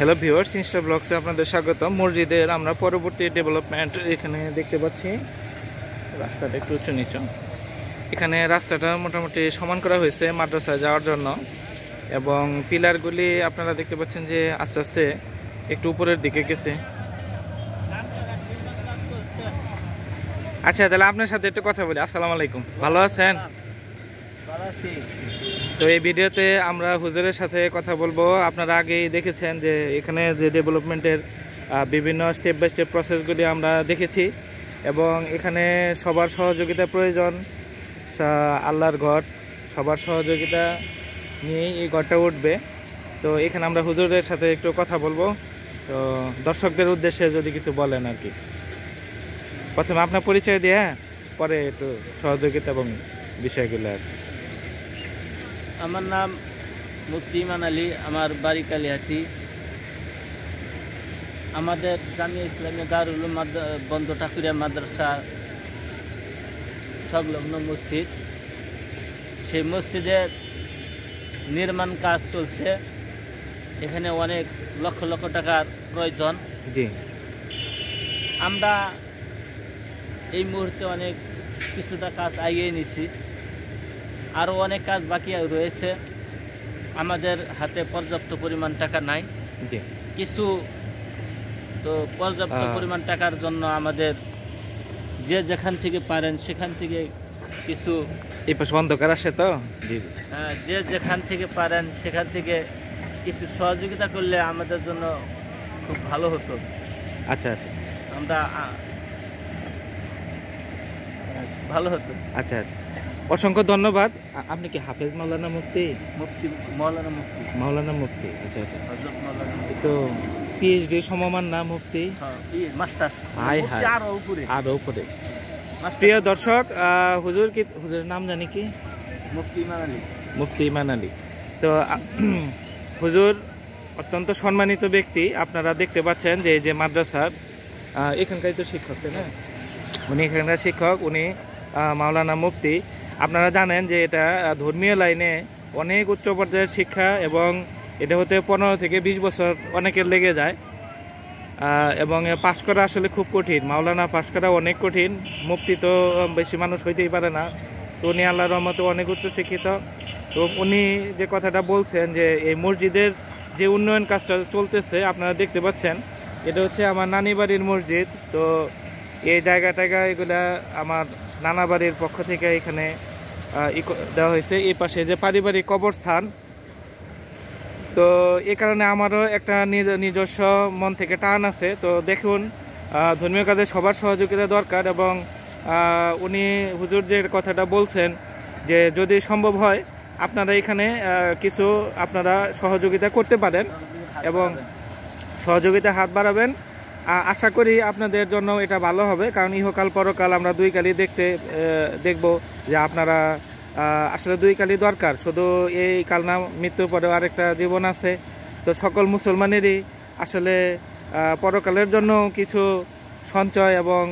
Hello viewers, Insta ব্লগসে আপনাদের স্বাগতম। মসজিদের আমরা পরবর্তী ডেভেলপমেন্ট এখানে দেখতে পাচ্ছি। রাস্তাটা একটু উঁচু নিচু। এখানে রাস্তাটা মোটামুটি সমান করা হয়েছে মাদ্রাসায় যাওয়ার জন্য, এবং পিলারগুলি আপনারা দেখতে পাচ্ছেন যে আস্তে আস্তে একটু উপরের দিকে গেছে। আচ্ছা, তাহলে আপনার সাথে একটু কথা বলি। আসসালামু আলাইকুম, ভালো আছেন? তো এই ভিডিওতে আমরা হুজুরের সাথে কথা বলবো। আপনারা আগেই দেখেছেন যে এখানে যে ডেভেলপমেন্টের বিভিন্ন স্টেপ বাই স্টেপ প্রসেসগুলি আমরা দেখেছি, এবং এখানে সবার সহযোগিতা প্রয়োজন। আল্লাহর ঘর, সবার সহযোগিতা নিয়েই এই ঘরটা উঠবে। তো এখানে আমরা হুজুরের সাথে একটু কথা বলবো। তো দর্শকদের উদ্দেশ্যে যদি কিছু বলেন আর কি। প্রথমে আপনার পরিচয় দিয়ে পরে একটু সহযোগিতা এবং বিষয়গুলো আর কি। আমার নাম মুফতি ইমান আলী, আমার বাড়ি কালিহাটি। আমাদের জামিয়া ইসলামিয়া দারুল উলুম বন্ধ ঠাকুরিয়া মাদ্রাসা সংলগ্ন মসজিদ, সেই মসজিদের নির্মাণ কাজ চলছে। এখানে অনেক লক্ষ লক্ষ টাকার প্রয়োজন। জি, আমরা এই মুহূর্তে অনেক কিছুটা কাজ এগিয়ে নিছি, আরও অনেক কাজ বাকি রয়েছে। আমাদের হাতে পর্যাপ্ত পরিমাণ টাকা নাই। জি, কিছু তো পর্যাপ্ত পরিমাণ টাকার জন্য আমাদের যে যেখান থেকে পারেন সেখান থেকে কিছু এই পাশে অন্ধকার আসে তো, যে যেখান থেকে পারেন সেখান থেকে কিছু সহযোগিতা করলে আমাদের জন্য খুব ভালো হতো। আচ্ছা আচ্ছা, আমরা ভালো হতো। আচ্ছা আচ্ছা, অসংখ্য ধন্যবাদ। আপনি কি হাফেজ মাওলানা মুফতি? মাওলানা মুফতি। আচ্ছা আচ্ছা, তো পিএইচডি সমমান না মুফতি? আরো উপরে। প্রিয় দর্শক, হুজুরের নাম জানি কি? মুফতি ইমান আলী। তো হুজুর অত্যন্ত সম্মানিত ব্যক্তি। আপনারা দেখতে পাচ্ছেন যে এই যে মাদ্রাসার এখানকার তো শিক্ষক, তাই না? উনি এখানকার শিক্ষক, উনি মাওলানা মুফতি। আপনারা জানেন যে এটা ধর্মীয় লাইনে অনেক উচ্চ পর্যায়ের শিক্ষা, এবং এটা হতে 15 থেকে 20 বছর অনেকের লেগে যায়, এবং পাশ করা আসলে খুব কঠিন। মাওলানা পাশ করা অনেক কঠিন। মুফতি তো বেশি মানুষ হইতেই পারে না। তো উনি আল্লাহর রহমতে অনেক উচ্চ শিক্ষিত। তো উনি যে কথাটা বলছেন যে এই মসজিদের যে উন্নয়ন কাজটা চলতেছে আপনারা দেখতে পাচ্ছেন, এটা হচ্ছে আমার নানি বাড়ির মসজিদ। তো এই জায়গা এগুলা আমার নানা বাড়ির পক্ষ থেকে এখানে দেওয়া হয়েছে। এই পাশে যে পারিবারিক কবরস্থান, তো এই কারণে আমারও একটা নিজস্ব মন থেকে টান আছে। তো দেখুন, ধর্মীয় কাজে সবার সহযোগিতা দরকার, এবং উনি হুজুর যে কথাটা বলছেন যে যদি সম্ভব হয় আপনারা এখানে কিছু আপনারা সহযোগিতা করতে পারেন এবং সহযোগিতা হাত বাড়াবেন। আশা করি আপনাদের জন্য এটা ভালো হবে, কারণ ইহকাল পরকাল আমরা দুই কালই দেখব যে আপনারা আসলে দুই কালই দরকার। শুধু এই কাল না, মৃত্যুর পরেও আরেকটা জীবন আছে। তো সকল মুসলমানেরই আসলে পরকালের জন্য কিছু সঞ্চয় এবং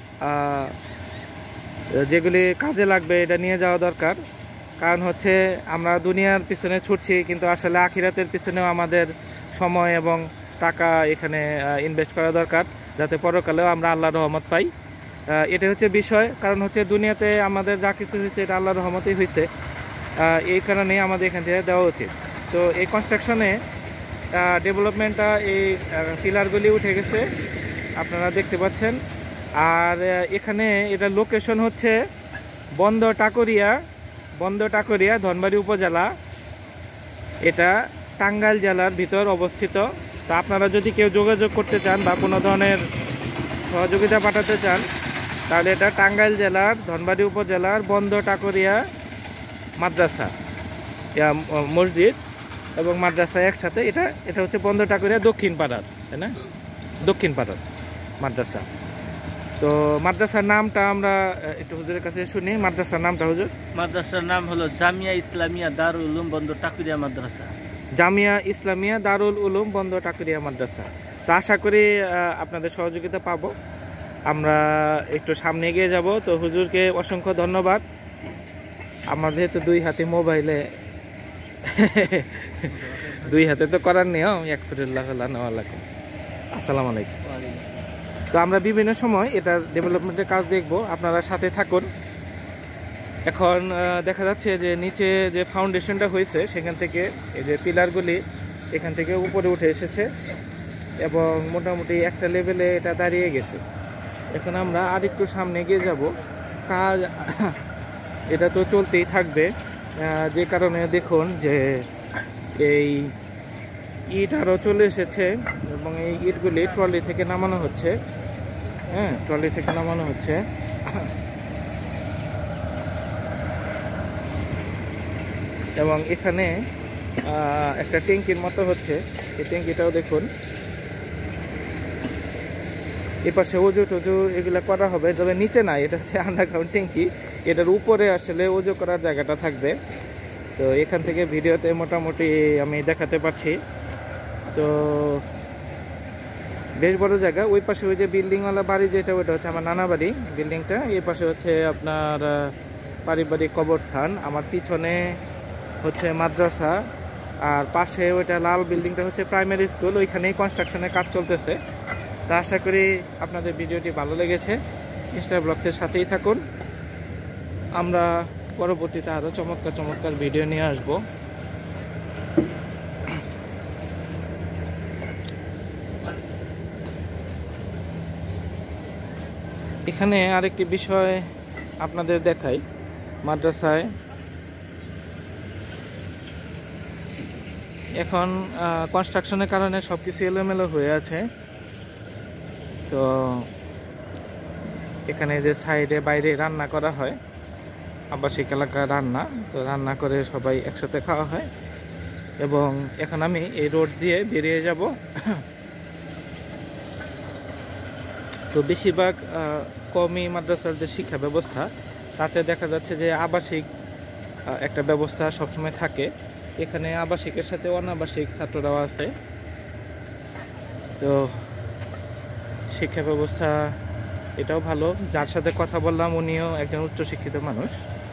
যেগুলি কাজে লাগবে এটা নিয়ে যাওয়া দরকার। কারণ হচ্ছে আমরা দুনিয়ার পিছনে ছুটছি, কিন্তু আসলে আখিরাতের পিছনেও আমাদের সময় এবং টাকা এখানে ইনভেস্ট করা দরকার, যাতে পরকালেও আমরা আল্লাহর রহমত পাই। এটা হচ্ছে বিষয়। কারণ হচ্ছে দুনিয়াতে আমাদের যা কিছু হয়েছে এটা আল্লাহর রহমতেই হয়েছে, এই কারণে আমাদের এখান থেকে দেওয়া উচিত। তো এই কনস্ট্রাকশনে ডেভেলপমেন্টটা, এই পিলারগুলি উঠে গেছে আপনারা দেখতে পাচ্ছেন। আর এখানে এটা লোকেশন হচ্ছে বন্ধ টাকুরিয়া ধনবাড়ি উপজেলা। এটা টাঙ্গাইল জেলার ভিতর অবস্থিত। তো আপনারা যদি কেউ যোগাযোগ করতে চান বা কোনো ধরনের সহযোগিতা পাঠাতে চান, তাহলে এটা টাঙ্গাইল জেলার ধনবাড়ি উপজেলার বন্ধ টাকুরিয়া মাদ্রাসা, মসজিদ এবং মাদ্রাসা একসাথে। এটা হচ্ছে বন্ধ টাকুরিয়া দক্ষিণ পাড়ার, তাই না? দক্ষিণ পাড়ার মাদ্রাসা। তো মাদ্রাসার নামটা আমরা একটু হুজুরের কাছে শুনি। মাদ্রাসার নামটা হুজুর? মাদ্রাসার নাম হলো জামিয়া ইসলামিয়া দারুল উলুম বন্ধ ঠাকুরিয়া মাদ্রাসা। জামিয়া ইসলামিয়া দারুল উলুম বন্ধ টাকুরিয়া মাদ্রাসা। তো আশা করি আপনাদের সহযোগিতা পাবো। আমরা একটু সামনে এগিয়ে যাব। তো হুজুরকে অসংখ্য ধন্যবাদ। আমাদের তো দুই হাতে মোবাইলে দুই হাতে তো করার নেই, এক ফুটুল্লাহ নেওয়া লাগে। আসসালামু আলাইকুম। তো আমরা বিভিন্ন সময় এটার ডেভেলপমেন্টের কাজ দেখব, আপনারা সাথে থাকুন। এখন দেখা যাচ্ছে যে নিচে যে ফাউন্ডেশনটা হয়েছে সেখান থেকে এই যে পিলারগুলি এখান থেকে উপরে উঠে এসেছে এবং মোটামুটি একটা লেভেলে এটা দাঁড়িয়ে গেছে। এখন আমরা আরেকটু সামনে এগিয়ে যাব, কাজ এটা তো চলতেই থাকবে। যে কারণে দেখুন যে এই ইট আরও চলে এসেছে এবং এই ইটগুলি ট্রলি থেকে নামানো হচ্ছে। হ্যাঁ, ট্রলি থেকে নামানো হচ্ছে। এবং এখানে একটা ট্যাঙ্কির মতো হচ্ছে, এই ট্যাঙ্কিটাও দেখুন। এপাশে ওজু টজু এগুলো করা হবে, তবে নিচে না, এটা হচ্ছে আন্ডারগ্রাউন্ড ট্যাঙ্কি। এটার উপরে আসলে ওজু করার জায়গাটা থাকবে। তো এখান থেকে ভিডিওতে মোটামুটি আমি দেখাতে পারছি। তো বেশ বড় জায়গা। ওই পাশে ওই যে বিল্ডিংওয়ালা বাড়ি যেটা, ওইটা হচ্ছে আমার নানা বাড়ি বিল্ডিংটা। এই পাশে হচ্ছে আপনার পারিবারিক কবরস্থান। আমার পিছনে হচ্ছে মাদ্রাসা, আর পাশে ওইটা লাল বিল্ডিংটা হচ্ছে প্রাইমারি স্কুল। ওইখানেই কনস্ট্রাকশনের কাজ চলতেছে। তা আশা করি আপনাদের ভিডিওটি ভালো লেগেছে। ইনস্টা ব্লগসের সাথেই থাকুন। আমরা পরবর্তীতে আরও চমৎকার চমৎকার ভিডিও নিয়ে আসব। এখানে আরেকটি বিষয় আপনাদের দেখাই, মাদ্রাসায় এখন কনস্ট্রাকশনের কারণে সব কিছু এলোমেলো হয়ে আছে। তো এখানে যে সাইডে বাইরে রান্না করা হয়, আবাসিক এলাকার রান্না, তো রান্না করে সবাই একসাথে খাওয়া হয়। এবং এখন আমি এই রোড দিয়ে বেরিয়ে যাব। তো বেশিরভাগ কওমি মাদ্রাসার যে শিক্ষা ব্যবস্থা, তাতে দেখা যাচ্ছে যে আবাসিক একটা ব্যবস্থা সবসময় থাকে। এখানে আবাসিকের সাথে অনাবাসিক ছাত্ররাও আছে। তো শিক্ষা ব্যবস্থা এটাও ভালো। যার সাথে কথা বললাম উনিও একজন উচ্চশিক্ষিত মানুষ।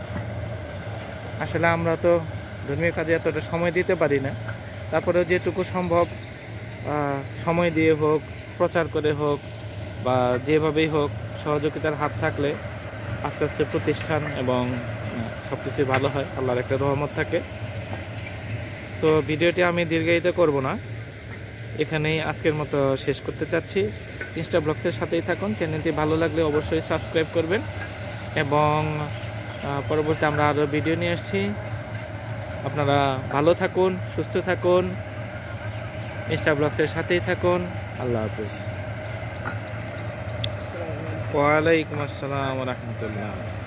আসলে আমরা তো ধর্মীয় কাজে এতটা সময় দিতে পারি না, তারপরেও যেটুকু সম্ভব সময় দিয়ে হোক, প্রচার করে হোক, বা যেভাবেই হোক, সহযোগিতার হাত থাকলে আস্তে আস্তে প্রতিষ্ঠান এবং সব কিছুই ভালো হয়, আল্লাহর একটা রহমত থাকে। তো ভিডিওটি আমি দীর্ঘায়িত করব না, এখানেই আজকের মতো শেষ করতে চাচ্ছি। ইনস্টা ব্লগসের সাথেই থাকুন। চ্যানেলটি ভালো লাগলে অবশ্যই সাবস্ক্রাইব করবেন এবং পরবর্তী আমরা আরও ভিডিও নিয়ে আসছি। আপনারা ভালো থাকুন, সুস্থ থাকুন, ইনস্টা ব্লগসের সাথেই থাকুন। আল্লাহ হাফিজ। ওয়ালাইকুম আসসালাম ওয়া রাহমাতুল্লাহ।